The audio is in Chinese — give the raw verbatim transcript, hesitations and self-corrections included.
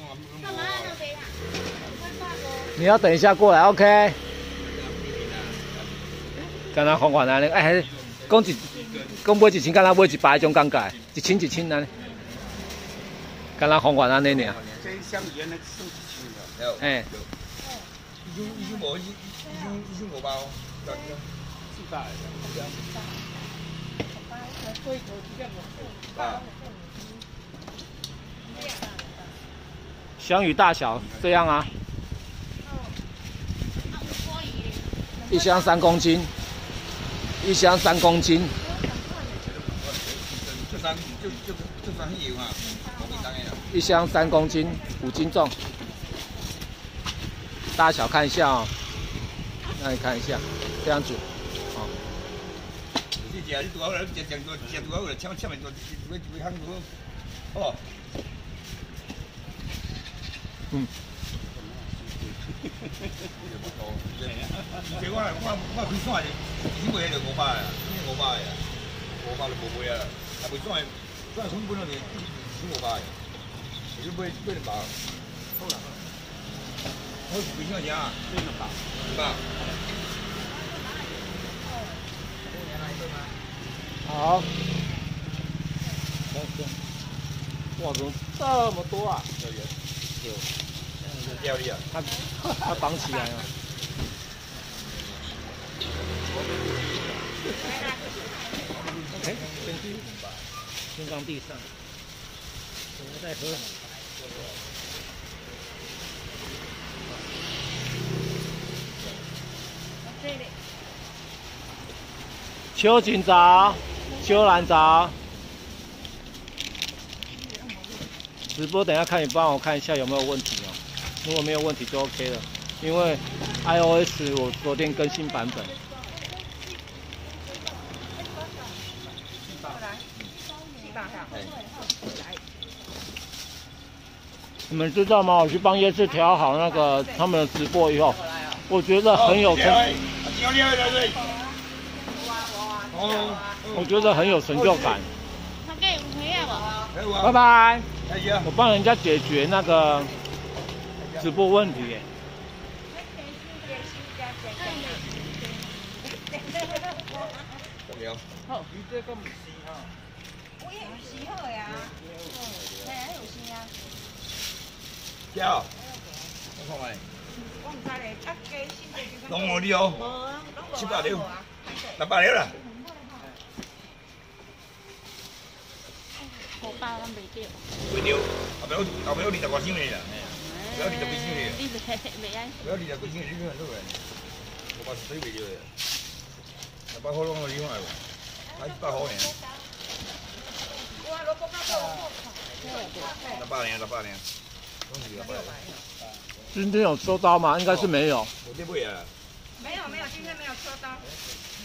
干嘛那边啊？ 你要等一下过来 ，OK？ 敢若方圆安尼，哎，讲一讲买一千，敢若买一百迄种感觉，一千一千安尼，敢若方圆安尼尔。 这香烟那算一千了。 哎。 一千一千五，一一千一千五百哦。 四百。 啊。 香鱼大小这样啊，一箱三公斤，一箱三公斤。 这三就就就三油嘛， 一箱三公斤，五斤重。大小看一下哦，那你看一下，这样子，哦。 你食你拄好来，食上多，食拄好来，抢抢来多，一一一项多，好。 嗯。 以前我我我开线是，以前卖就五百啊，一千五百啊，五百就无卖啊，啊卖线线成本了就一千五百，你买买两包，好啦，好是几钱啊？买两包，两包。 好。哇，怎么这么多啊？ 有。钓鱼啊， 它它绑起来了。OK， 先去，先放地上，我们再喝。秋锦早，秋兰早。直播等一下看你帮我看一下有没有问题哦，如果没有问题就 OK 了，因为 iOS 我昨天更新版本。你们知道吗？我去帮夜市调好那个他们的直播以后，我觉得很有成，我觉得很有成就感。拜拜。我帮人家解决那个直播问题耶。 好，你这个唔是哈。 我也有洗好呀。嘿，还有洗啊。 叫。我看卖。 我唔知咧，啊鸡新的就。 拢无你哦。七百六。六百六啦。 五包咱袂着。 袂着，后尾后尾二十外箱嘞啦，后尾二十几箱嘞。 你袂袂爱。 后尾二十几箱，你看好个，五百水袂着嘞，六百块拢我你看无，才一百块呢。六百零，六百零，拢是六百。 今天有收到吗？应该是没有。 我这买啊。 没有没有，今天没有收到。